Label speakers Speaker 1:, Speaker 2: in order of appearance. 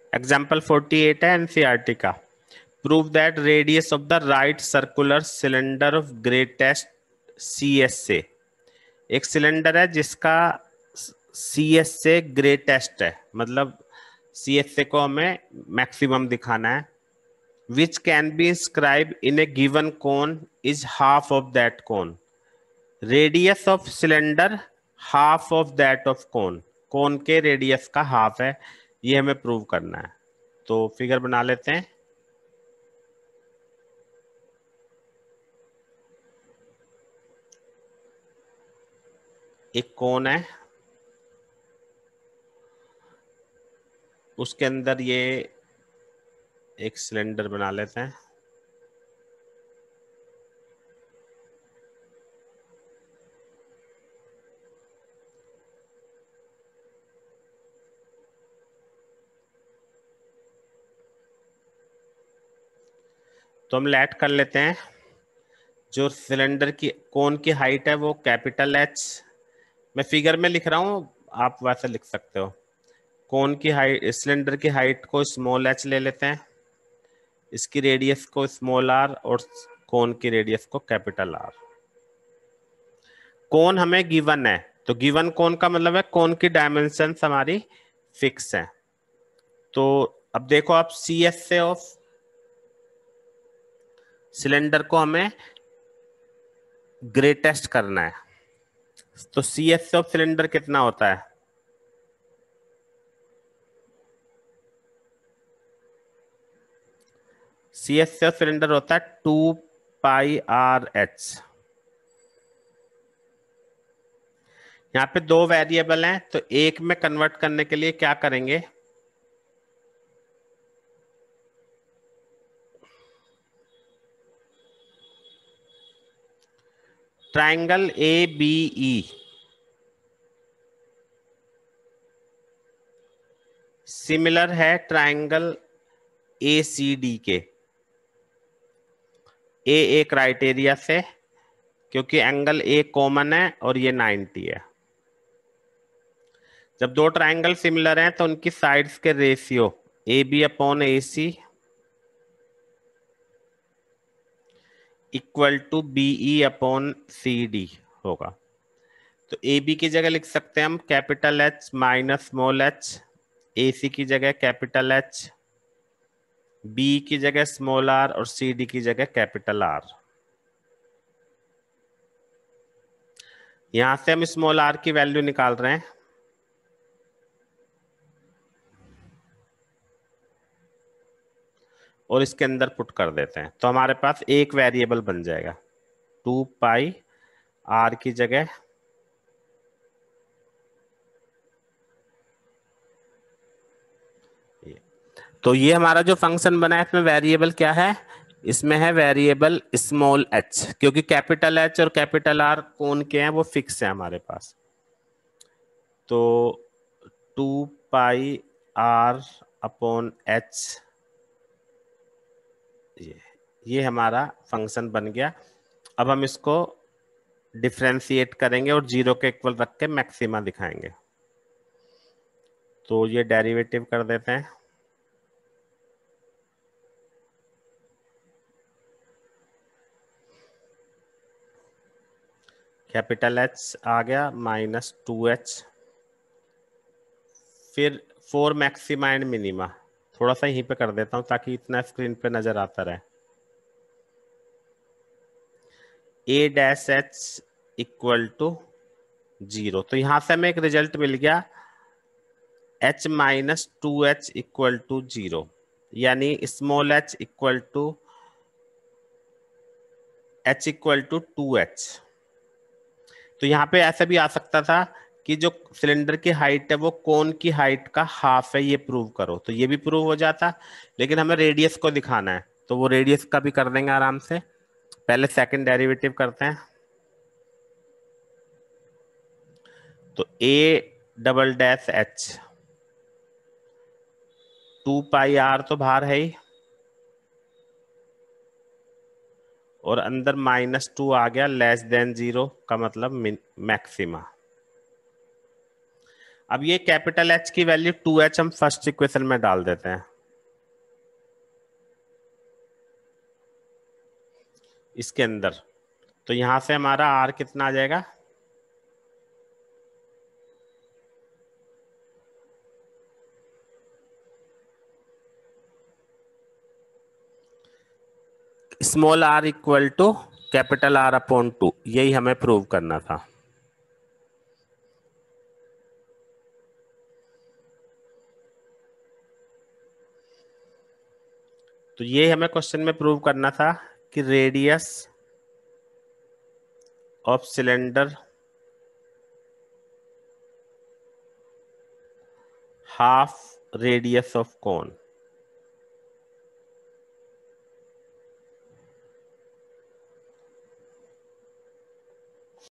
Speaker 1: Example 48 है NCERT का। Prove that radius of the right circular cylinder of greatest CS से, एक cylinder है जिसका CS से ग्रेटेस्ट है, मतलब CS से को हमें मैक्सिमम दिखाना है। Which can be inscribe in a given cone is half of that cone. Radius of cylinder half of that of cone, cone के रेडियस का हाफ है, ये हमें प्रूव करना है। तो फिगर बना लेते हैं। एक कोन है, उसके अंदर ये एक सिलेंडर बना लेते हैं। तो हम लेट कर लेते हैं। जो सिलेंडर की कोन की हाइट है वो कैपिटल H, मैं फिगर में लिख रहा हूँ, आप वैसे लिख सकते हो। कोन की हाइट, सिलेंडर की हाइट को स्मॉल h ले लेते हैं, इसकी रेडियस को स्मॉल r और कोन की रेडियस को कैपिटल R। कोन हमें गिवन है, तो गिवन कोन का मतलब है कोन की डायमेंशन हमारी फिक्स है। तो अब देखो आप CS से ऑफ सिलेंडर को हमें ग्रेटेस्ट करना है, तो CS से ऑफ सिलेंडर कितना होता है? CS से ऑफ सिलेंडर होता है 2πRH। यहाँ पे दो वेरिएबल हैं, तो एक में कन्वर्ट करने के लिए क्या करेंगे? ट्राइंगल ABE सिमिलर है ट्राइंगल ACD के। A क्राइटेरिया से, क्योंकि एंगल A कॉमन है और ये 90 है। जब दो ट्राइंगल सिमिलर हैं तो उनकी साइड्स के ratio AB upon AC equal to BE upon CD होगा। तो AB की जगह लिख सकते हैं हम capital H minus small h, AC की जगह कैपिटल H, B की जगह स्मॉल r और CD की जगह कैपिटल R। यहां से हम स्मॉल r की वैल्यू निकाल रहे हैं। और इसके अंदर पुट कर देते हैं, तो हमारे पास एक वेरिएबल बन जाएगा 2πr की जगह तो ये हमारा जो फंक्शन बना है इसमें वेरिएबल क्या है? इसमें है वेरिएबल स्मॉल h, क्योंकि कैपिटल H और कैपिटल R कौन के हैं वो फिक्स है हमारे पास। तो 2πr अपॉन h, ये हमारा फंक्शन बन गया। अब हम इसको डिफरेंशिएट करेंगे और 0 के इक्वल रख के मैक्सिमा दिखाएंगे। तो ये डेरिवेटिव कर देते हैं। कैपिटल H आ गया माइनस 2h, फिर 4 मैक्सिमा एंड मिनिमा, थोड़ा सा यहीं पे कर देता हूं ताकि इतना स्क्रीन पे नजर आता रहे। A dash H equal to 0, तो यहां से हमें एक रिजल्ट मिल गया H minus 2h equal to 0, यानी small h equal to h equal to 2h। तो यहाँ पे ऐसा भी आ सकता था कि जो सिलेंडर की हाइट है वो कोन की हाइट का हाफ है, ये प्रूव करो, तो ये भी प्रूव हो जाता, लेकिन हमें रेडियस को दिखाना है तो वो रेडियस का भी कर देंगे आराम से। पहले सेकंड डेरिवेटिव करते हैं। तो A double dash H, 2πr तो बाहर है ही, और अंदर -2 आ गया, लेस देन 0 का मतलब मैक्सिमा। अब ये कैपिटल एच की वैल्यू 2h हम फर्स्ट इक्वेशन में डाल देते हैं इसके अंदर। तो यहां से हमारा आर कितना आ जाएगा, small R equal to capital R upon 2, यही हमें प्रूव करना था। तो ये हमें क्वेश्चन में प्रूव करना था कि radius of cylinder half radius of cone.